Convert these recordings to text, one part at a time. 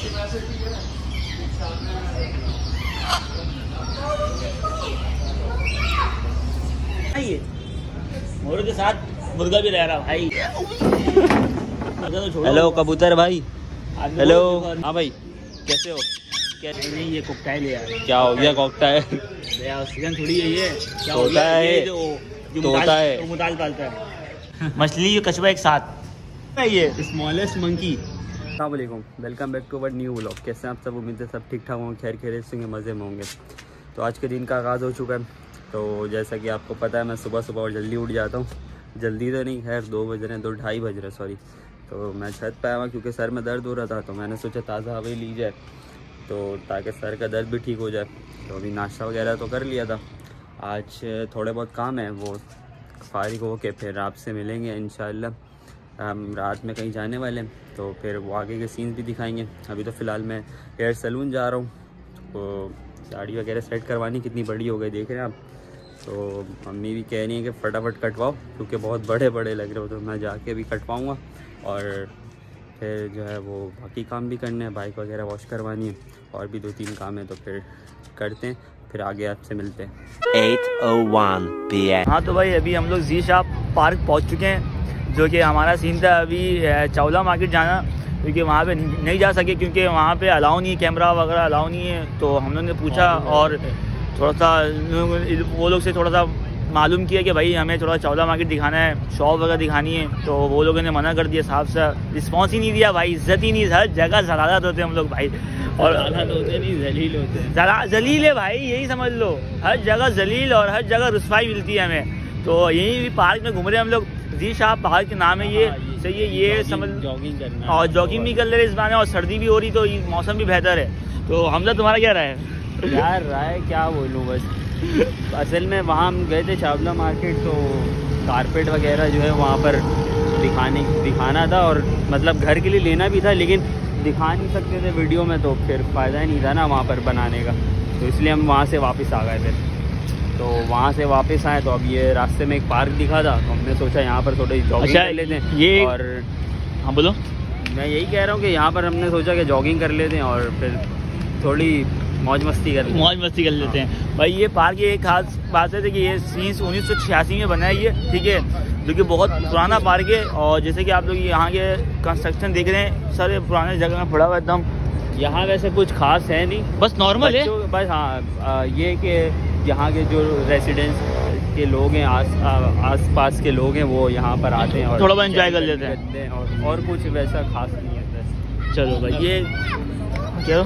ये मोर के साथ मुर्गा भी रह रहा भाई। हेलो कबूतर भाई। हेलो। हाँ भाई कैसे हो? क्या नहीं ये कॉकटेल है यार। क्या हो गया कॉकटेल? ऑक्सीजन थोड़ी है ये। क्या तोता है जो तोता है मुताल पालता है। मछली कछुआ एक साथ ये स्मॉलेस्ट मंकी। अस्सलाम वालेकुम, welcome back to our new vlog. कैसे हैं आप सब? उम्मीद है सब ठीक ठाक होंगे, खैर खैरियत से मज़े में होंगे। तो आज के दिन का आगाज़ हो चुका है। तो जैसा कि आपको पता है मैं सुबह सुबह और जल्दी उठ जाता हूँ। जल्दी तो नहीं, खैर 2 बज रहे हैं, 2:30 बज रहे सॉरी। तो मैं छत पे आया हुआ क्योंकि सर में दर्द हो रहा था, तो मैंने सोचा ताज़ा हवा ली जाए तो ताकि सर का दर्द भी ठीक हो जाए। तो अभी नाश्ता वगैरह तो कर लिया था। आज थोड़े बहुत काम है, वो फारिग हो के फिर आपसे मिलेंगे इंशाल्लाह। हम रात में कहीं जाने वाले हैं तो फिर वो आगे के सीन्स भी दिखाएंगे। अभी तो फ़िलहाल मैं हेयर सैलून जा रहा हूँ, तो दाढ़ी वगैरह सेट करवानी कितनी बड़ी हो गई देख रहे हैं आप। तो मम्मी भी कह रही है कि फटाफट कटवाओ क्योंकि बहुत बड़े बड़े लग रहे हो। तो मैं जाके भी कटवाऊँगा और फिर जो है वो बाकी काम भी करने हैं, बाइक वगैरह वॉश करवानी है और भी 2-3 काम है। तो फिर करते हैं, फिर आगे आपसे मिलते हैं। 8:01 PM। हाँ तो भाई अभी हम लोग जी शाप पार्क पहुँच चुके हैं, जो कि हमारा सीन था अभी चावला मार्केट जाना, क्योंकि वहाँ पे नहीं जा सके क्योंकि वहाँ पे अलाउ नहीं, कैमरा वगैरह अलाउ नहीं है। तो हम लोग ने पूछा और थोड़ा सा वो लोग से थोड़ा सा मालूम किया कि भाई हमें थोड़ा चावला मार्केट दिखाना है, शॉप वगैरह दिखानी है। तो वो लोगों ने मना कर दिया, साफ सा रिस्पॉन्स ही नहीं दिया भाई, इज्जत ही नहीं। हर जगह जलालत होते हम लोग भाई, और होते नहीं जलील होते हैं। जलील है भाई, यही समझ लो। हर जगह जलील और हर जगह रुसवाई मिलती है हमें। तो यही भी पार्क में घूम रहे हैं हम लोग। जी शाह पार्क के नाम है ये, सही है। ये समझ जॉगिंग करना और जॉगिंग भी कर ले रहे इस बहाने, और सर्दी भी हो रही तो मौसम भी बेहतर है। तो हमजा तुम्हारा क्या राय है? यार राय क्या बोलूँ, बस असल में वहाँ हम गए थे चावला मार्केट, तो कारपेट वगैरह जो है वहाँ पर दिखाना था और मतलब घर के लिए लेना भी था, लेकिन दिखा नहीं सकते थे वीडियो में, तो फिर फ़ायदा ही नहीं था ना वहाँ पर बनाने का। तो इसलिए हम वहाँ से वापस आ गए थे। तो वहाँ से वापस आए तो अब ये रास्ते में एक पार्क दिखा था, तो हमने सोचा यहाँ पर थोड़ी जॉगिंग कर लेते हैं। ये और हाँ बोलो। मैं यही कह रहा हूँ कि यहाँ पर हमने सोचा कि जॉगिंग कर लेते हैं और फिर थोड़ी मौज मस्ती कर लेते हैं। भाई ये पार्क की एक खास बात है कि ये सीन्स 1986 में बना है ये, ठीक है, जो कि बहुत पुराना पार्क है। और जैसे कि आप लोग यहाँ के कंस्ट्रक्शन देख रहे हैं, सारे पुराने जगह में पड़ा हुआ एकदम। यहाँ वैसे कुछ खास है नहीं, बस नॉर्मल है बस। हाँ ये कि यहाँ के जो रेसिडेंट्स के लोग हैं, आस पास के लोग हैं, वो यहाँ पर आते हैं और थोड़ा बहुत एंजॉय कर लेते हैं, और कुछ वैसा खास नहीं है। चलो भाई ये क्या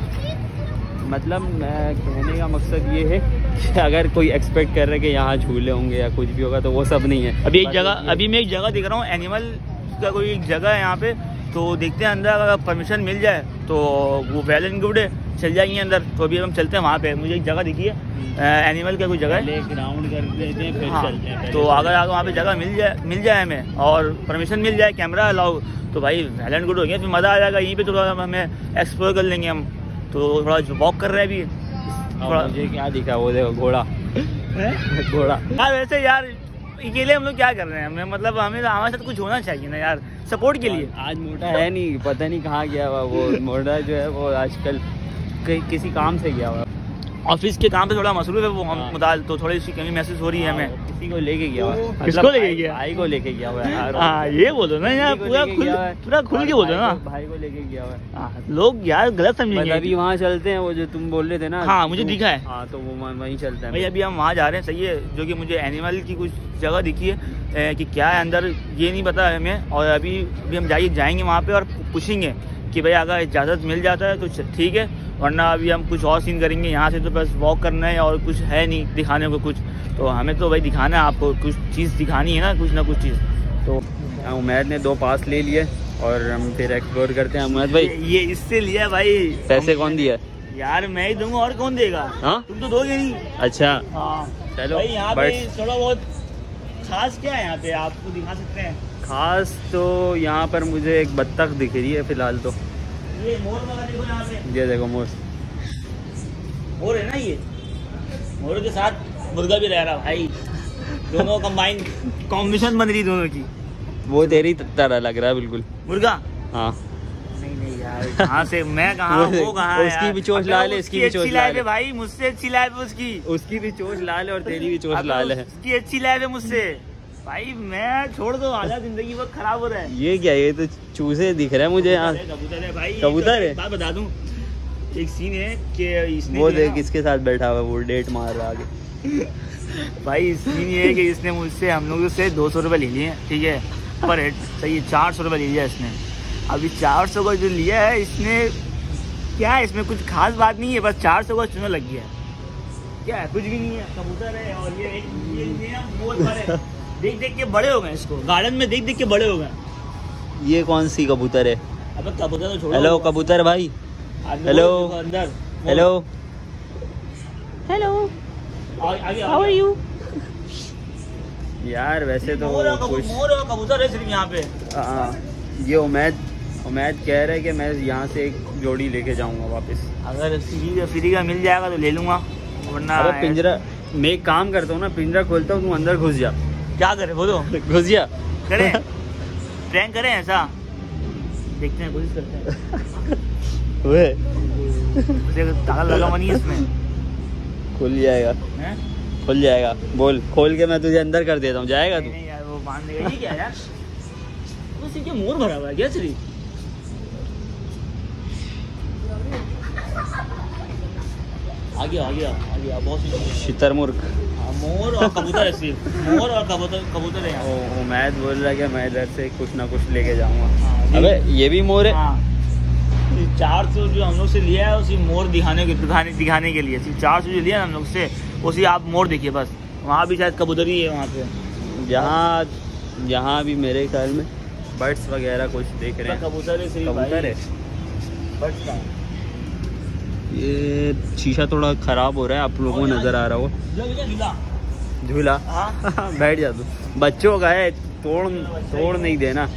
मतलब मैं कहने का मकसद ये है कि अगर कोई एक्सपेक्ट कर रहे हैं कि यहाँ झूले होंगे या कुछ भी होगा, तो वो सब नहीं है। अभी मैं एक जगह दिख रहा हूँ, एनिमल का कोई एक जगह है यहाँ पे। तो देखते हैं अंदर, अगर परमिशन मिल जाए तो वो वेल एंड गुड है, चल जाएंगे अंदर। तो अभी हम चलते हैं वहाँ पे। मुझे एक जगह दिखी है, एनिमल का कोई जगह है, ग्राउंड कर देते हैं फिर चलते हैं। तो अगर वहाँ पे जगह मिल जाए हमें और परमिशन मिल जाए, कैमरा अलाउ, तो भाई वेल एंड गुड हो गया, फिर मज़ा आ जाएगा। यहीं पे थोड़ा हमें एक्सप्लोर कर लेंगे हम। तो थोड़ा वॉक कर रहे हैं अभी। थोड़ा मुझे क्या दिखा, वो देखो घोड़ा घोड़ा। यार वैसे यार अकेले हम लोग क्या कर रहे हैं? हमें मतलब हमें हमारे साथ कुछ होना चाहिए ना यार, सपोर्ट के लिए। आज मोटा है नहीं, पता नहीं कहाँ गया हुआ वो मोटा जो है, वो आजकल किसी काम से गया हुआ, ऑफिस के काम पे थोड़ा मसरूफ है वो मुताल, तो थोड़ी सी कमी महसूस हो रही है हमें। किसी को लेके गया हुआ, किसको लेके गया? भाई को लेके गया हुआ है। हाँ ये बोलो ना यार, पूरा खुल के बोलो ना। भाई को लेके गया हुआ है। लोग यार गलत समझेंगे। अभी वहाँ चलते हैं, वो जो तुम बोल रहे थे ना। हाँ मुझे दिखा है। हाँ तो वो वहीं चलते हैं भाई। अभी हम वहाँ जा रहे हैं, सही है, जो कि मुझे एनिमल की कुछ जगह दिखी है कि क्या है अंदर ये नहीं पता है हमें। और अभी हम जाएंगे वहाँ पे और पूछेंगे कि भाई अगर इजाज़त मिल जाता है तो ठीक है, वरना अभी हम कुछ और सीन करेंगे। यहाँ से तो बस वॉक करना है और कुछ है नहीं दिखाने को कुछ। तो हमें तो भाई दिखाना है, आपको कुछ चीज़ दिखानी है ना कुछ चीज़। तो उमैद ने 2 पास ले लिए और हम फिर एक्सप्लोर करते हैं। उमैद भाई ये इससे लिया भाई, पैसे कौन दिया? यार मैं ही दूंगा, और कौन देगा? हाँ तुम तो दोगे नहीं। अच्छा हाँ चलो भाई। यहाँ पे थोड़ा बहुत खास क्या है यहाँ पे, आपको दिखा सकते हैं? खास तो यहाँ पर मुझे एक बत्तख दिख रही है फिलहाल। तो ये मोर वगैरह देखो यहाँ पे, ये देखो मोर है ना। ये मोर के साथ मुर्गा भी रह रहा भाई, दोनों कंबाइन कॉम्बिनेशन बन रही दोनों की। वो तेरी तरह लग रहा है बिल्कुल मुर्गा। हाँ नहीं यार कहाँ से मैं कहाँ वो कहाँ है उसकी भी चोट लाल है, इसकी भी चोट लाल है भाई, मुझसे अच्छी लाइफ है उसकी भी चोट लाल है और तेरी भी चोट लाल है। उसकी अच्छी लाइफ है मुझसे भाई, मैं छोड़ दो, आजा, जिंदगी बहुत खराब हो रहा है। ये क्या, ये तो चूजे दिख रहा है मुझे यहाँ। कबूतर है भाई, कबूतर है। बात बता दूं, एक सीन है कि इसने वो देख किसके साथ बैठा हुआ है, वो डेट मार रहा आगे। भाई सीन ये है कि इसने मुझसे, हम लोगों से 200 रुपये ले लिए, ठीक है, पर हेड, सही है, 400 रुपये ले लिया इसने। अभी 400 का जो लिया है इसने, क्या है इसमें कुछ खास बात नहीं है, बस 400 का चुना लग गया है, क्या है, कुछ भी नहीं है, कबूतर है। और ये मोर पर है, देख देख के बड़े हो गए, इसको गार्डन में देख देख के बड़े हो गए। ये कौन सी कबूतर है? अब कबूतर तो छोड़ो। हेलो कबूतर भाई, हेलो अंदर, हेलो हेलो, आगे हाउ आर यू? यार वैसे तो मोर और कुछ कबूतर है सिर्फ यहाँ पे। ये उमैद कह रहा है कि मैं यहाँ से एक जोड़ी लेके जाऊंगा वापस। अगर फ्री का मिल जाएगा तो ले लूंगा, वरना अबे पिंजरा, मैं एक काम करता हूँ ना, पिंजरा खोलता हूँ, तुम अंदर घुस जा। क्या करे बोलो, घुस जा, करें प्रैंक करें ऐसा, देखते हैं, कोशिश करते हैं। उसे ताला लगा हुआ नहीं है इसमें, खुल जाएगा, हैं? खुल जाएगा, बोल, खोल के मैं तुझे अंदर कर देता हूँ, जाएगा तू? नहीं यार, वो बांध देगा। ये क्या है यार, उसी के मोर भरा हुआ है क्या सिर्फ? आ गया बहुत शुतुरमुर्ग। मोर और कबूतर है सिर्फ, मोर और कबूतर है यहाँ। उमैद बोल रहा है कि मैं इधर से कुछ ना कुछ लेके जाऊंगा। अबे ये भी मोर है। 400 जो हम लोग से लिया है उसी मोर दिखाने के लिए, 400 जो लिया ना हम लोग से, उसी आप मोर देखिए बस, वहाँ भी शायद कबूतर ही है वहाँ पे। यहाँ भी मेरे ख्याल में बर्ड्स वगैरह कुछ देख रहे हैं। कबूतर है सिर्फ, कबूतर है। बर्ड्स का ये शीशा थोड़ा खराब हो रहा है, आप लोगों को नजर आ रहा हो। झूला बैठ जा तू, बच्चों का है, तोड़ नहीं देना,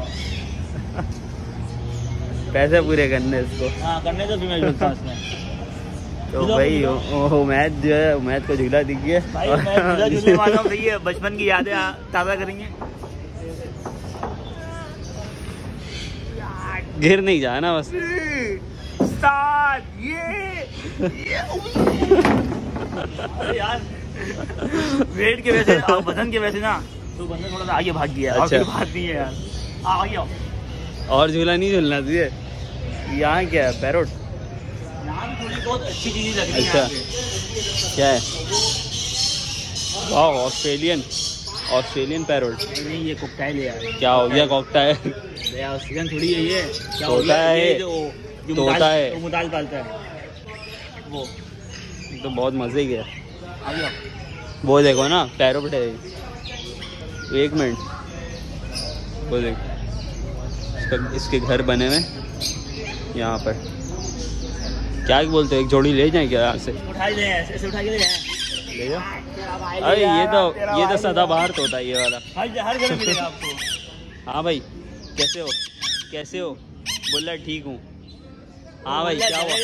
पैसे पूरे करने इसको। हाँ करने तो मैं झूलता इसमें। तो भाई उमैद जो है, उमैद को झूला दिख गया भाई, मैं झूला झूलने वाला हूँ, सही है, बचपन की यादें ताज़ा करेंगे। गिर नहीं जाना बस। अरे यार वेट के वैसे, वजन के वैसे ना, तो बंदा थोड़ा सा आगे भाग गया। अच्छा। बात नहीं है यार, आगे आओ। और झूला नहीं झूलना तुझे? यहाँ क्या है, पैरोट? यहाँ भी थोड़ी बहुत अच्छी चीजें लग रही है। अच्छा क्या है? वाह, ऑस्ट्रेलियन पैरोट। नहीं ये कॉकटेल है यार। क्या हो गया कॉकटेल? ऑस्ट्रेलियन थोड़ी है ये, क्या हो तोता गया? है, ये जो तोता है, वो मुताल पालता है वो। तो बहुत मजे ही गया। आगे आओ। वो देखो ना, पैरोट है। एक मिनट, वो देख, इसके घर बने हुए यहाँ पर। क्या बोलते हो, एक जोड़ी ले जाएं क्या यहाँ से? उठा ले, ऐसे उठा के ले जाए। ले जाओ। अरे ये तो सदाबहार तोता है ये वाला। हर जगह मिलेगा आपको। हाँ भाई, कैसे हो? बोल रहा ठीक हूँ। हाँ भाई, क्या हुआ?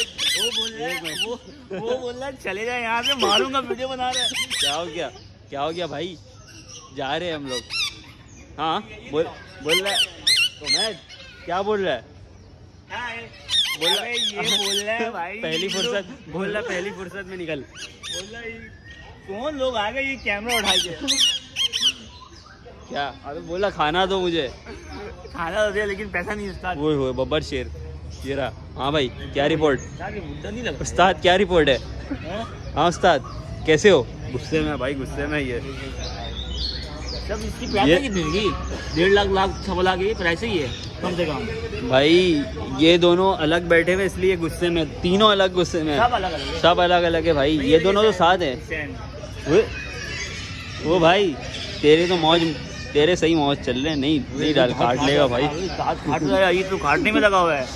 वो बोल रहा चले जाए यहाँ से, मारूंगा, वीडियो बना रहा है। क्या हो गया भाई? जा रहे हैं हम लोग। हाँ बोल रहा है तो मैं क्या बोल रहा है? बोल रहा है भाई, पहली फुर्सत में निकल। बोल रहा है कौन लोग आ गए ये कैमरा उठा के। क्या? अरे बोला खाना दो मुझे। खाना तो दे, लेकिन पैसा नहीं। उस्ताद वो बब्बर शेर ये रहा। हाँ भाई, क्या रिपोर्ट? नहीं लगा उस्ताद, क्या रिपोर्ट है? हाँ उस्ताद, कैसे हो? गुस्से में भाई, गुस्से में। ये सब इसकी प्राइस कितनी होगी? 1.5 लाख 1.25 लाख ये प्राइस ही है कम से कम। भाई ये दोनों अलग बैठे हुए इसलिए गुस्से में, तीनों अलग गुस्से में। सब अलग अलग है भाई, ये दोनों तो साथ है। वो भाई तेरे सही मौज चल रहे हैं। नहीं डाल, काट लेगा भाई। काट रहा है ये, तो काटने में लगा हुआ है।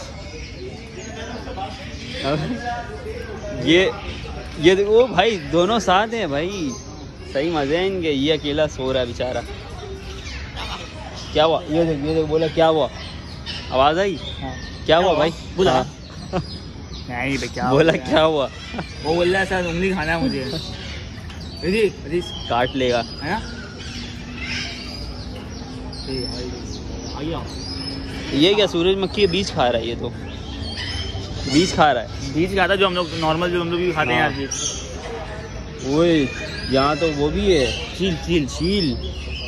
ये वो भाई दोनों साथ हैं भाई, सही मजे हैं इनके। ये अकेला सो रहा है बेचारा। क्या हुआ? ये देख बोला क्या हुआ? आवाज आई? क्या हुआ भाई? बोला नहीं भाई, क्या बोला? क्या हुआ? वो बोल रहा है सर उंगली खाना है मुझे। काट लेगा है? ये क्या सूरजमुखी के बीज खा रहा है ये तो। बीज खा रहा है। बीज खाता जो हम लोग नॉर्मल जो हम लोग भी खाते हैं यार बीज। ओए यहाँ तो वो भी है, चील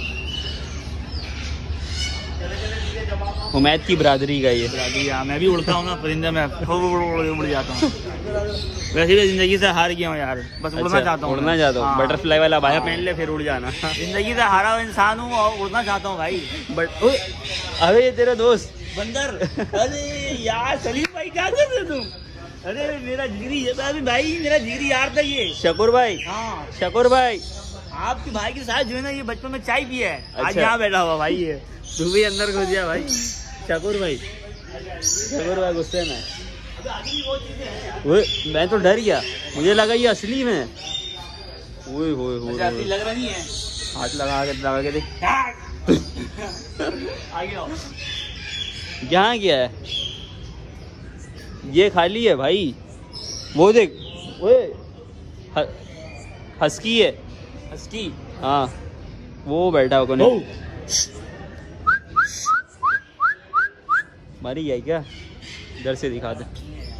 हुमैद की बरादरी का ये। हाँ, मैं भी उड़ता हूँ ना परिंदा में, उड़ जाता हूँ। वैसे भी जिंदगी से हार गया हूँ यार, बस उड़ना चाहता हूँ। उड़ना चाहता हूँ, बटरफ्लाई वाला बाया पहन ले फिर उड़ जाना। जिंदगी से हारा हुआ इंसान हूँ और उड़ना चाहता हूँ भाई। बट अबे ये तेरा दोस्त बंदर। अरे यार सलीम भाई क्या कर रहे तुम? अरे मेरा जिगरी भाई, मेरा जिगरी यार था ये। शकूर भाई। हाँ शकूर भाई, आपके भाई के साथ जो है ना ये बचपन में चाय पिया है। आज अच्छा। यहाँ बैठा हुआ भाई ये। तू भी अंदर घुस गया भाई। शकूर भाई गुस्से में। मैं तो डर गया, मुझे लगा ये असली में। ओए होए होए, लग रहा नहीं है। हाथ लगा के देख। यहाँ क्या है? ये खाली है भाई, वो देख। ओए हस्की है। हस्की? हाँ वो बैठा होगा। नहीं मरी गया क्या? इधर से दिखा दे।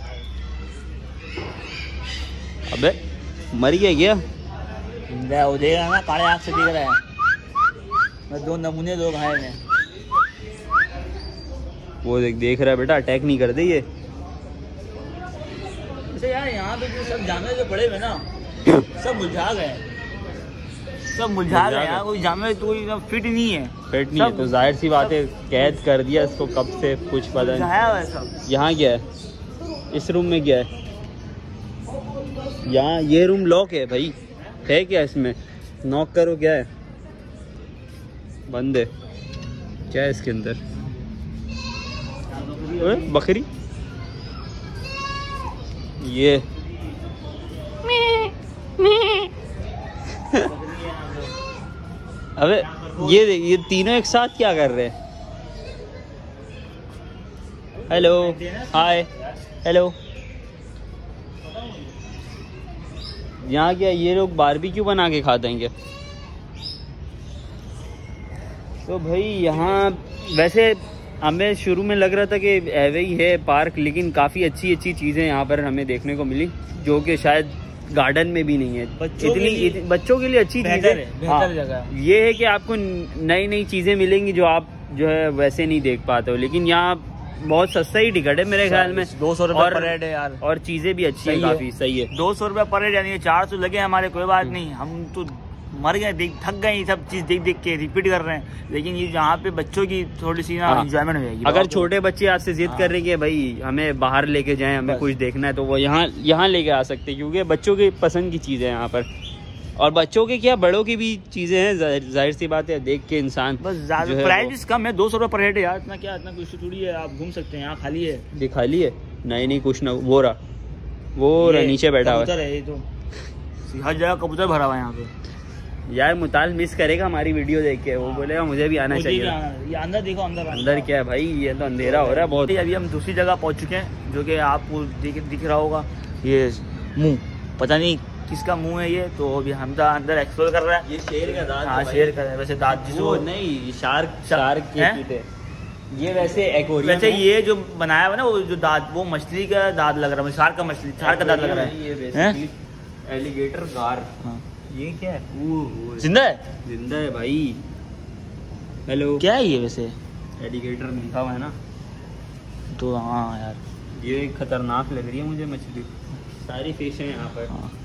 अबे मर गया क्या? वो देख रहा ना, काले आँख से देख रहा है। मैं 2 नमूने लोग आए हैं। वो देख रहा है बेटा, अटैक नहीं कर दे ये। वैसे यार यहाँ पे जो सब जानवर जो पड़े हुए ना सब मुरझा गए, यहाँ कोई जानवर तो फिट नहीं है। फिट नहीं है तो जाहिर सी बात है, कैद कर दिया इसको कब से, कुछ पता नहीं। यहाँ क्या है? इस रूम में क्या है? यहाँ ये रूम लॉक है भाई, है क्या इसमें? नॉक करो, क्या है? बंद है। क्या है इसके अंदर? ओए बकरी ये। अबे ये देख, ये तीनों एक साथ क्या कर रहे हैं? Hello hi hello. यहाँ क्या ये लोग बारबेक्यू बना के खाते हैं क्या? तो भाई यहाँ वैसे हमें शुरू में लग रहा था कि ऐवे ही है पार्क, लेकिन काफ़ी अच्छी चीज़ें यहाँ पर हमें देखने को मिली जो कि शायद गार्डन में भी नहीं है। बच्चों के लिए अच्छी चीज़ है, बेहतर जगह ये है कि आपको नई चीज़ें मिलेंगी जो आप जो है वैसे नहीं देख पाते हो। लेकिन यहाँ बहुत सस्ता ही टिकट है मेरे ख्याल में, 200 रुपये पर हेड है यार, और चीज़ें भी अच्छी है, काफ़ी सही है। 200 रुपये पर हेड, यानी 400 लगे हमारे, कोई बात नहीं, हम तो मर गए, थक गए सब चीज देख के रिपीट कर रहे हैं। लेकिन ये यहाँ पे बच्चों की थोड़ी सी ना एंजॉयमेंट हो जाएगी। अगर छोटे बच्चे आज से जिद कर रहे हैं कि भाई हमें बाहर लेके जाएं, हमें कुछ देखना है, तो वो यहाँ लेके आ सकते हैं, क्योंकि बच्चों की पसंद की चीज़ है यहाँ पर। और बच्चों के क्या बड़ों की भी चीज़ें हैं, जाहिर सी बात है, देख के इंसान बस ज्यादा प्राइस कम है, 200 रुपये पर हेड है यार, इतना क्या, इतना कुछ थोड़ी है, आप घूम सकते हैं। यहाँ खाली है, ये खाली है, नहीं कुछ ना, वो रहा नीचे बैठा हुआ है। ये तो हर जगह कबूतर भरा हुआ है यहाँ पे। यार मुताल मिस करेगा हमारी वीडियो देख के, वो बोलेगा मुझे भी आना चाहिए। ये अंदर देखो, अंदर क्या है भाई, ये तो अंधेरा हो रहा है बहुत। अभी हम दूसरी जगह पहुंच चुके हैं, जो कि आपको दिख रहा होगा, ये मुंह, पता नहीं किसका मुंह है ये, तो अभी हम तो अंदर एक्सप्लोर कर रहे हैं। ये शेर का दांत। हाँ शेर का है, वैसे दांत जिसको नहीं, शार्क के ये वैसे एक्वेरियम। वैसे ये जो बनाया हुआ ना, वो जो दांत, वो मछली का दांत लग रहा है, शार्क का दांत लग रहा है। एलिगेटर गार। ये क्या है? जिंदा है भाई। हेलो, क्या है ये? वैसे एलिगेटर लिखा हुआ है ना, तो हाँ यार ये खतरनाक लग रही है मुझे मछली। सारी फिश है यहाँ पर। हाँ।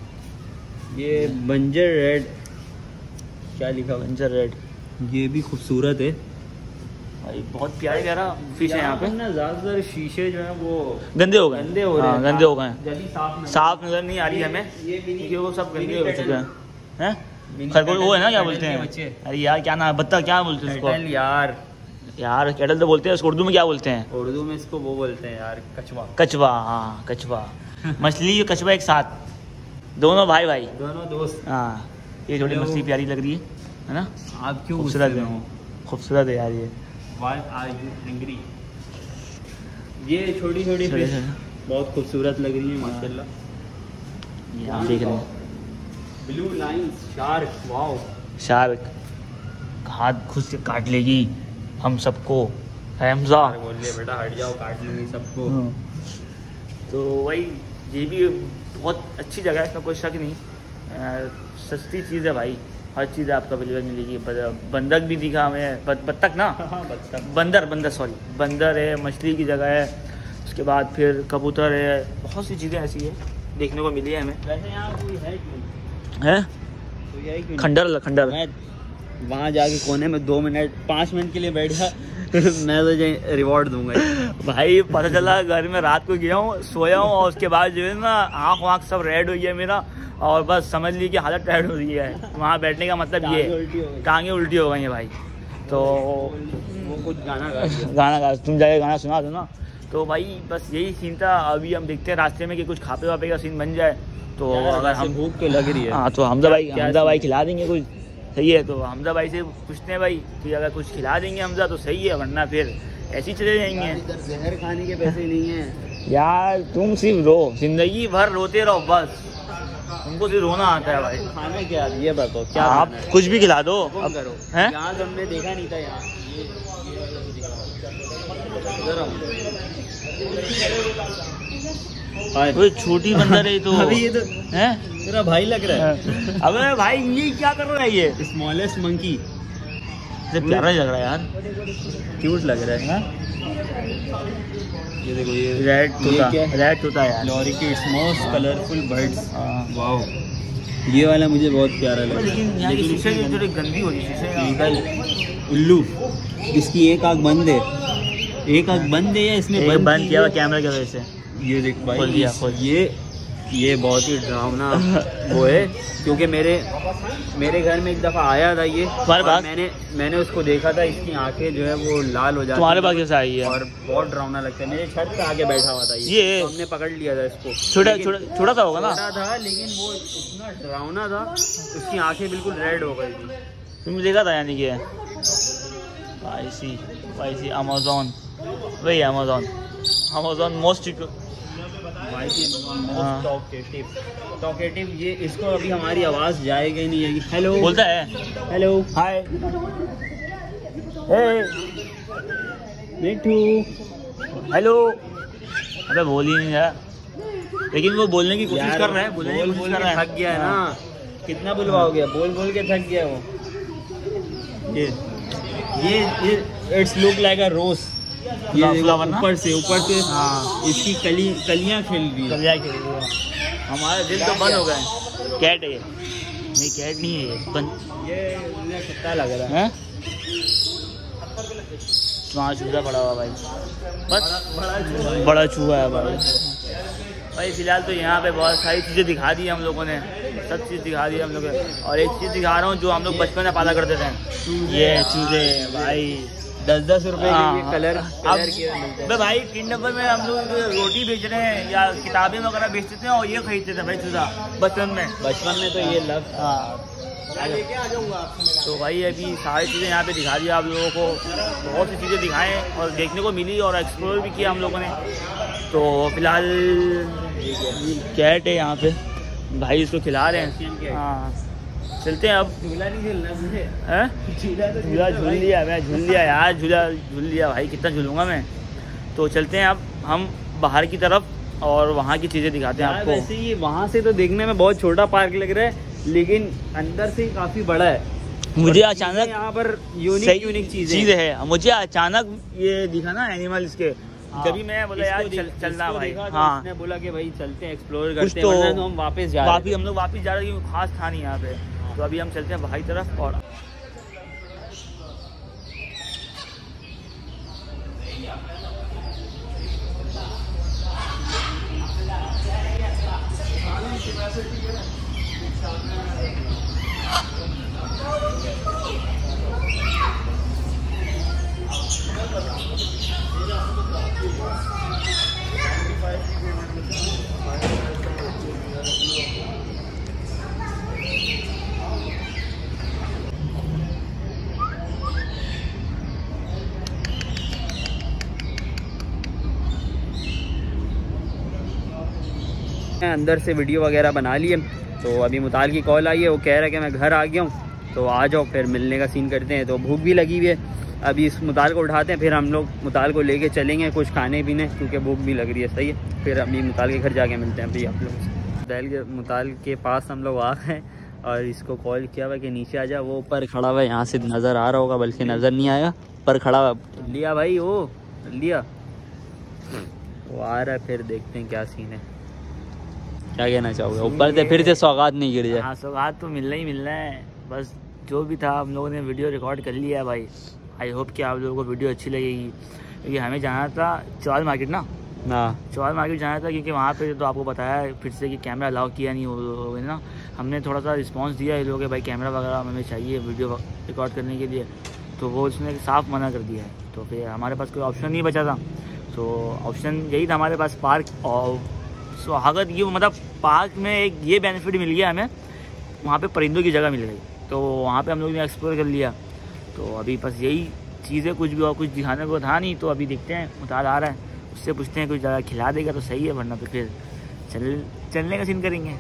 ये बंजर रेड, क्या लिखा हुआ? बंजर रेड, ये भी खूबसूरत है भाई, बहुत प्यारा फिश है यहाँ पे ना। ज्यादातर शीशे जो है वो गंदे हो गए, गंदे हो रहे हैं, गंदे हो गए, जल्दी साफ नजर नहीं आ रही हमें, क्योंकि वो सब गंदे हो चुके हैं। खरगोश वो है ना, क्या बोलते हैं? अरे यार क्या नाम, बत्तख क्या बोलते हैं उसको? यार कैटल तो बोलते हैं उसको, उर्दू में क्या बोलते हैं? उर्दू में इसको वो बोलते हैं यार, कछुआ। हाँ कछुआ। मछली और कछुआ एक साथ, दोनों भाई, दोनों दोस्त। हाँ ये थोड़ी मछली प्यारी लग रही है ना? आप क्यों खूबसूरत है यार ये। Why are you angry? ये छोटी फिश बहुत खूबसूरत लग रही है माशाल्लाह। ये आप देख रहे हैं, blue line shark. Wow, shark हाथ खुद से काट लेगी हम सबको, हमजा बोल रही है बेटा हट जाओ, काट लूंगी सबको। तो वही ये भी बहुत अच्छी जगह है, इसमें कोई शक नहीं। सस्ती चीज़ है भाई, हर चीज़ आपको अवेलेबल मिलेगी। बंदक भी दिखा हमें, बत्तख ना, बंदर सॉरी, बंदर है, मछली की जगह है। उसके बाद फिर कबूतर है, बहुत सी चीज़ें ऐसी है देखने को मिली है हमें। वैसे यहाँ कोई है हैं खंडर मैं वहाँ जाके कोने में 2 मिनट 5 मिनट के लिए बैठ गया मैं तो रिवॉर्ड दूंगा भाई। पता चला घर में रात को गया हूँ, सोया हूँ और उसके बाद जो है ना आँख वाँख सब रेड हो गया मेरा, और बस समझ ली कि हालत टाइट हो रही है। वहाँ बैठने का मतलब ये टांगे उल्टी हो गई हैं भाई। तो वो कुछ गाना गा, तुम जाके गाना सुना दो ना। तो भाई बस यही सीन था। अभी हम देखते हैं रास्ते में कि कुछ खापे वापे का सीन बन जाए, तो अगर हम भूख तो लग रही है। हाँ तो हमजा भाई खिला देंगे कुछ, सही है। तो हमजा भाई से पूछते हैं भाई कि अगर कुछ खिला देंगे हमजा तो सही है, वरना फिर ऐसे ही चले जाएंगे। जहर खाने के पैसे नहीं है यार, तुम सिर्फ रो, जिंदगी भर रोते रहो बस, तुमको सिर्फ रोना आता है भाई। खाना क्या ये बताओ, क्या आप कुछ भी खिला दो अब करो। हैं? यहाँ हमने देखा नहीं था यहाँ कोई छोटी बंदर है तो अभी ये तो है मेरा भाई लग रहा है। अबे भाई ये क्या कर रहा है, ये स्मॉलेस्ट मंकी प्यारा लग रहा है यार, क्यूट लग रहा है। ये देखो ये रेड तोता यार, lorikeets most colourful birds. Wow, ये वाला मुझे बहुत प्यारा लगा। लेकिन यहाँ की शीशे की थोड़ी गंदी हो रही है। उल्लू, इसकी एक आँख बंद है, एक आँख बंद है या इसने बंद किया हुआ कैमरे की वजह से। ये देख भाई, ये बहुत ही डरावना वो है, क्योंकि मेरे घर में एक दफ़ा आया था ये, और मैंने उसको देखा था, इसकी आंखें जो है वो लाल हो जाती। तुम्हारे पास कैसे आई है? और बहुत डरावना लगता है। मेरे छत पे आके बैठा हुआ था ये, तो हमने पकड़ लिया था इसको। छोटा सा होगा ना? छोटा था, लेकिन वो इतना डरावना था, उसकी आंखें बिल्कुल रेड हो गई थी। तुमने देखा था यानी कि वाईसी अमेज़न, वही अमेज़न मोस्ट टॉकेटिव। ये इसको अभी हमारी आवाज़ जाएगी नहीं है। हेलो बोलता है, हेलो हाय, मिठू, हेलो। अबे बोल ही नहीं यार, लेकिन वो बोलने की कोशिश कर रहा है, थक गया है ना। कितना बुलवाओगे, बोल के थक गया वो। ये it's look like a rose. ये ऊपर से हाँ, इसकी कलियां खिल रही है। हमारा दिल तो बंद हो गया है। कैट है ये? नहीं कैट नहीं है, ये बंद। ये कुत्ता लग रहा है। वहाँ चूहा पड़ा हुआ भाई, बस बड़ा चूहा है भाई। फिलहाल तो यहाँ पे बहुत सारी चीज़ें दिखा दी हम लोगों ने, सब चीज़ दिखा दी हम लोग। और एक चीज़ दिखा रहा हूँ जो हम लोग बचपन में पाला करते थे, ये चूहे भाई 10-10 रुपए के कलर अब भाई 3 नंबर में हम लोग रोटी बेच रहे हैं या किताबें वगैरह बेचते थे, और ये खरीदते थे भाई चूजा बचपन में तो ये लव। तो भाई अभी सारी चीज़ें यहाँ पे दिखा दिया आप लोगों को, बहुत सी चीज़ें दिखाएं और देखने को मिली और एक्सप्लोर भी किया हम लोगों ने। तो फिलहाल कैट है यहाँ पे, भाई इसको खिला रहे हैं। हाँ चलते हैं अब। झूला नहीं झूलना है, झूला झूल लिया, मैं झूल लिया यार, झूला झूल लिया भाई, कितना झूलूंगा मैं। तो चलते हैं अब हम बाहर की तरफ और वहाँ की चीज़ें दिखाते हैं आपको। वैसे ये वहाँ से तो देखने में बहुत छोटा पार्क लग रहा है, लेकिन अंदर से काफ़ी बड़ा है। मुझे अचानक यहाँ पर यूनिक चीज़ें है, मुझे अचानक ये दिखा ना एनिमल्स के, जब मैं बोला यार चलना भाई। हाँ उसने बोला कि भाई चलते हैं, एक्सप्लोर करते हैं, वरना तो हम वापस जा रहे हैं। हम लोग वापस जा रहे हैं, खास था नहीं यहाँ पे। तो अभी हम चलते हैं बाहर की तरफ। और अंदर से वीडियो वगैरह बना लिए। तो अभी मुताल की कॉल आई है, वो कह रहा है कि मैं घर आ गया हूँ, तो आ जाओ फिर मिलने का सीन करते हैं। तो भूख भी लगी हुई है, अभी इस मुताल को उठाते हैं, फिर हम लोग मुताल को लेके चलेंगे कुछ खाने पीने, क्योंकि भूख भी लग रही है। सही है, फिर अभी मुताल के घर जाके मिलते हैं अभी आप लोग। मुताल के पास हम लोग आ गए और इसको कॉल किया हुआ कि नीचे आ जा। वो ऊपर खड़ा हुआ है, यहाँ से नज़र आ रहा होगा, बल्कि नज़र नहीं आएगा, पर खड़ा हुआ। लिया भाई, वो लिया, वो आ रहा है, फिर देखते हैं क्या सीन है। क्या कहना चाहोगे? ऊपर से फिर से सौगात नहीं गिर जाए। हाँ, सौगात तो मिलना है। बस जो भी था हम लोगों ने वीडियो रिकॉर्ड कर लिया है भाई। आई होप कि आप लोगों को वीडियो अच्छी लगेगी, क्योंकि हमें जाना था चौल मार्केट ना। चौल मार्केट जाना था, क्योंकि वहाँ पे तो आपको बताया फिर से कि कैमरा अलाउ किया नहीं हो ना। हमने थोड़ा सा रिस्पांस दिया ये लोगों के, भाई कैमरा वगैरह हमें चाहिए वीडियो रिकॉर्ड करने के लिए, तो वो उसने साफ मना कर दिया है। तो फिर हमारे पास कोई ऑप्शन नहीं बचा था, तो ऑप्शन यही था हमारे पास, पार्क। और स्वागत ये मतलब पार्क में एक ये बेनिफिट मिल गया हमें, वहाँ पे परिंदों की जगह मिल गई, तो वहाँ पे हम लोग ने एक्सप्लोर कर लिया। तो अभी बस यही चीज़ें, कुछ भी और कुछ दिखाने को था नहीं, तो अभी देखते हैं मुताल आ रहा है, उससे पूछते हैं कुछ ज़्यादा खिला देगा तो सही है, वरना तो फिर चलने का सीन करेंगे।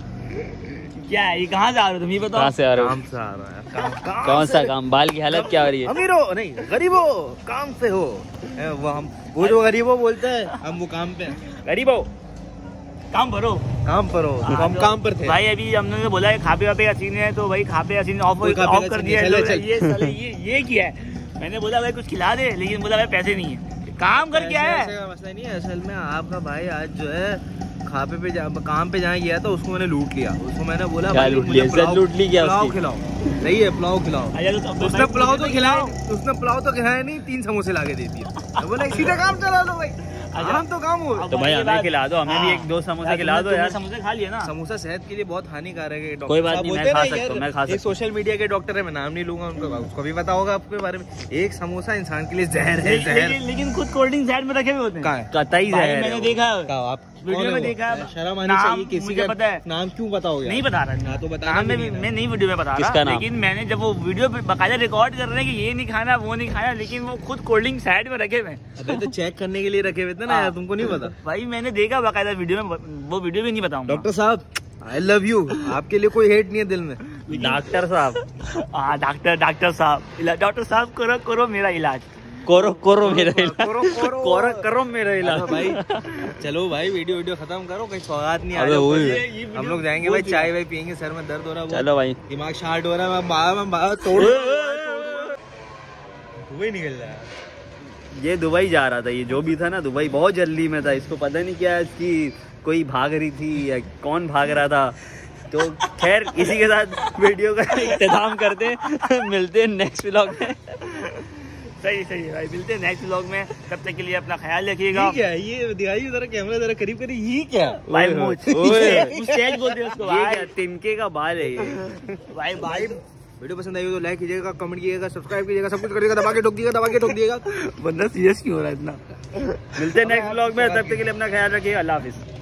क्या है ये, कहाँ से आ रहे हो तुम, ये बताओ? कहाँ से आ रहे हो? काम से आ रहा है। कौन सा काम? बाल की हालत क्या हो रही है? अमीर हो नहीं, गरीब हो, काम से हो। वो जो गरीब हो बोलते हैं, हम वो काम पे। गरीब हो, काम पर हो, काम पर हो, हम काम पर थे भाई। अभी हमने बोला खापे वापे का सीन है, तो भाई खापे का सीन ऑफ कर दिया है। ये किया है, मैंने बोला भाई कुछ खिला दे, लेकिन बोला भाई पैसे नहीं है, काम कर क्या है। ऐसा मसला नहीं है, असल में आपका भाई आज जो है खापे पे काम पे जहाँ गया था, उसको मैंने लूट लिया। उसको मैंने बोला क्या लूट लिया? लूट ली क्या? पुलाव खिलाओ, नहीं है पुलाव खिलाओ। उसने पुलाव तो खिलाओ, उसने पुलाव तो खिलाया नहीं, 3 समोसे लाके दे दिया। बोला सीधा काम चला लो भाई, काम तो काम हो। तो भाई हमें खिला दो, हमें भी 1-2 समोसे खिला दो यार। समोसे खा लिए ना। समोसा सेहत के लिए बहुत हानिकारक है, कोई बात नहीं, मैं खा सकता हूँ, मैं खा सकता हूँ। सोशल मीडिया के डॉक्टर है, मैं नाम नहीं लूंगा उनको, उसको भी पता होगा आपके बारे में। एक समोसा इंसान के लिए जहर है, जहर। लेकिन खुद कोल्ड ड्रिंक साइड में रखे हुए होते हैं, कतई जहर। मैंने देखा, आप वीडियो में देखा। शर्म आनी चाहिए, किसी का पता है नाम क्यों बताओगे? नहीं बता रहा, तो बता, मैं नहीं वीडियो में बता रहा, लेकिन मैंने जब वो वीडियो बाकायदा रिकॉर्ड कर रहे हैं कि ये नहीं खाना वो नहीं खाना, लेकिन वो खुद कोल्ड ड्रिंक साइड में रखे हुए। अबे तो चेक करने के लिए रखे हुए थे ना यार, तुमको नहीं पता? भाई मैंने देखा बाकायदा वीडियो में, वो वीडियो भी नहीं बताऊंगा। डॉक्टर साहब आई लव यू, आपके लिए कोई हेट नहीं है दिल में। डॉक्टर साहब, हाँ डॉक्टर साहब करो मेरा इलाज, करो मेरा इलाज, करो मेरा इलाज। भाई चलो भाई, वीडियो खत्म करो, कहीं सौगात नहीं आ रहा। हम लोग जाएंगे भाई, चाय वाय पियेंगे, सर में दर्द हो रहा है, चलो भाई, दिमाग शार्ट हो रहा है, तोड़ दुबई निकल रहा है। ये दुबई जा रहा था, ये जो भी था ना दुबई बहुत जल्दी में था, इसको पता नहीं क्या इसकी कोई भाग रही थी या कौन भाग रहा था। तो खैर इसी के साथ वीडियो का इख्तिताम करते हैं, मिलते हैं नेक्स्ट व्लॉग में। सही है भाई, मिलते हैं नेक्स्ट व्लॉग में, तब तक के लिए अपना ख्याल रखिएगा। क्या है ये, दिखाइए जरा कैमरा, जरा करीब करीब, ये क्या भाई? मुस्टैच बोलते हैं उसको भाई, तिनके का बाल है ये भाई। वीडियो पसंद आई हो तो लाइक कीजिएगा, कमेंट कीजिएगा, सब्सक्राइब कीजिएगा, सब कुछ करिएगा, दबा के ठोक दिएगा। बंदा सीरियस क्यों हो रहा है इतना? मिलते हैं नेक्स्ट व्लॉग में, तब तक के लिए अपना ख्याल रखिएगा। अल्लाह हाफिज़।